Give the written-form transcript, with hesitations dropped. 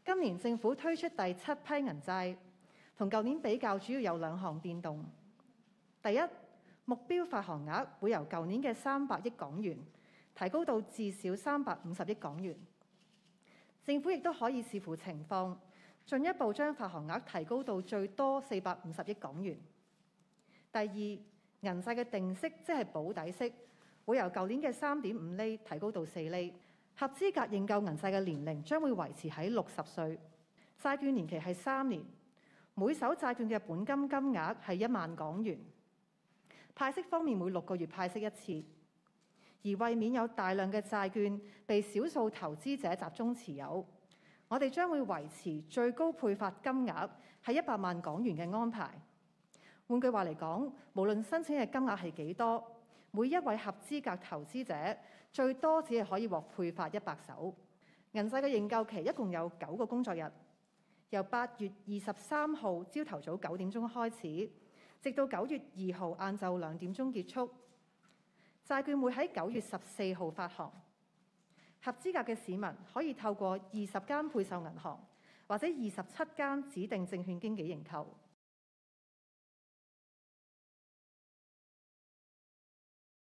今年政府推出第7批銀債，同舊年比較主要有兩項變動。第一，目標發行額會由舊年嘅300億港元提高到至少350億港元。政府亦都可以視乎情況，進一步將發行額提高到最多450億港元。第二，銀債嘅定息即係保底息，會由舊年嘅3.5厘提高到4厘。合資格認購銀債嘅年齡將會維持喺60歲，債券年期係3年，每手債券嘅本金金額係1萬港元。派息方面，每6個月派息一次。而為免有大量嘅債券被少數投資者集中持有，我哋將會維持最高配發金額係100萬港元嘅安排。換句話嚟講，無論申請嘅金額係幾多，每一位合資格投資者最多只係可以獲配發100手。銀債嘅認購期一共有9個工作日，由8月23號朝頭早9點鐘開始，直到9月2號晏晝2點鐘結束。債券會喺9月14號發行。合資格嘅市民可以透過20間配售銀行或者27間指定證券經紀認購。